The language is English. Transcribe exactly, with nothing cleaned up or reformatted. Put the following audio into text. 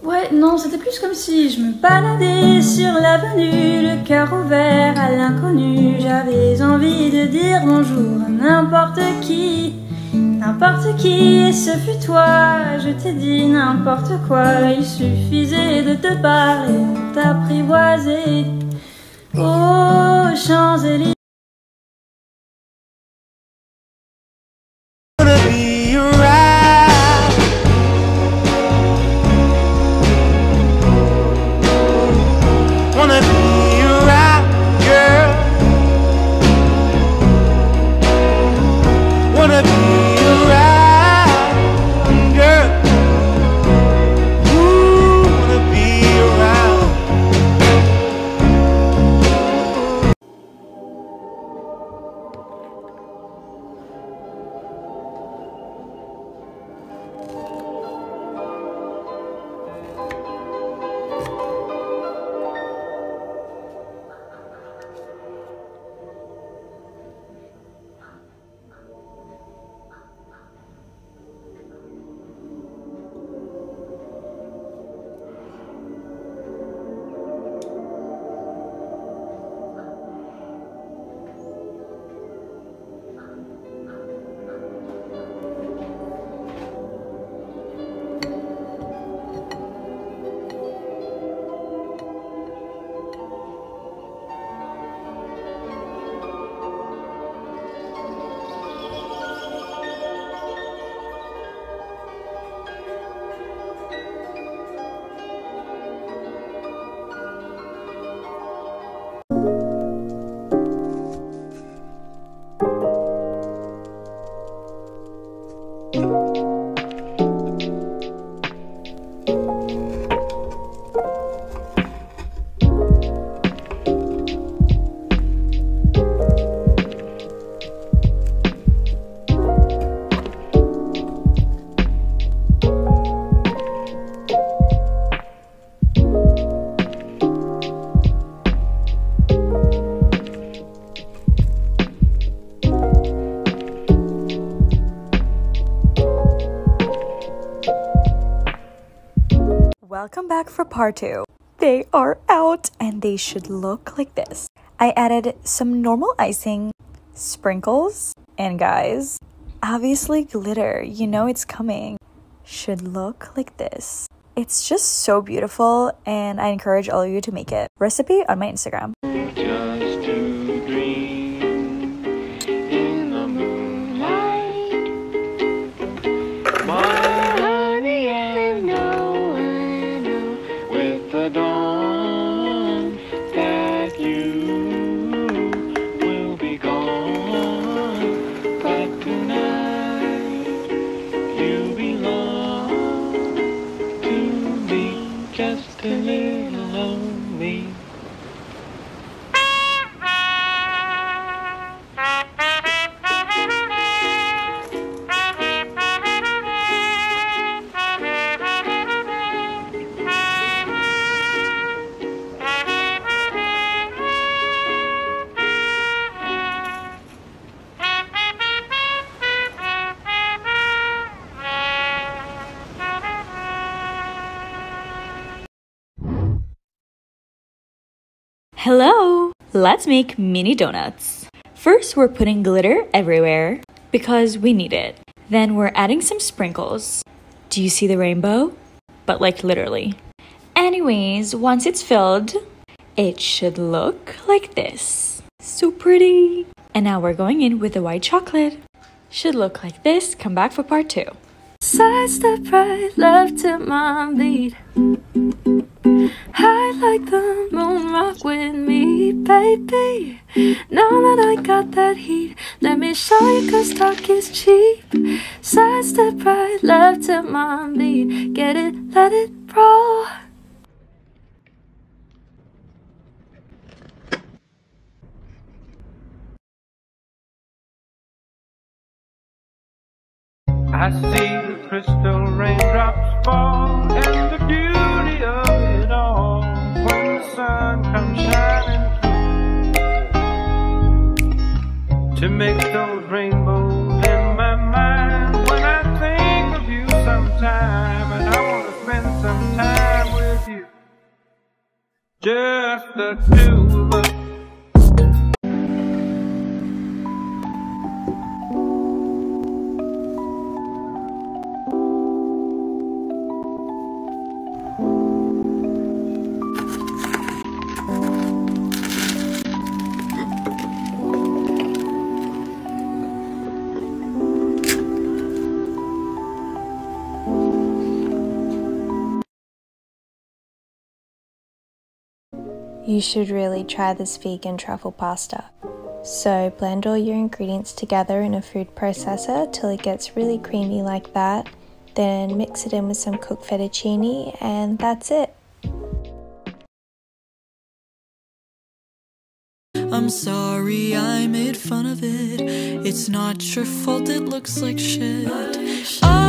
Ouais, non, c'était plus comme si je me baladais sur l'avenue, le cœur ouvert à l'inconnu. J'avais envie de dire bonjour à n'importe qui, n'importe qui, et ce fut toi. Je t'ai dit n'importe quoi, il suffisait de te parler, de t'apprivoiser. Oh, Champs-Élysées. Welcome back for part two. They are out and they should look like this. I added some normal icing, sprinkles, and guys, obviously glitter. You know it's coming. Should look like this. It's just so beautiful and I encourage all of you to make it. Recipe on my Instagram. Just to dream in the moonlight. My honey, I know, I know with the dawn that you will be gone. But tonight you belong to me, just a little of me. Hello! Let's make mini donuts. First, we're putting glitter everywhere because we need it. Then we're adding some sprinkles. Do you see the rainbow? But like literally. Anyways, once it's filled, it should look like this. So pretty! And now we're going in with the white chocolate. Should look like this. Come back for part two. Sidestep right, left to my beat. High like the moon, rock with me, baby. Now that I got that heat, let me show you cause talk is cheap. Sidestep right, left to my beat. Get it, let it roll. I see the crystal raindrops fall and the beauty of it all when the sun comes shining through to make those rainbows in my mind when I think of you sometime and I want to spend some time you, just the two of us. You should really try this vegan truffle pasta. So blend all your ingredients together in a food processor till it gets really creamy like that. Then mix it in with some cooked fettuccine and that's it. I'm sorry I made fun of it. It's not your fault, it looks like shit.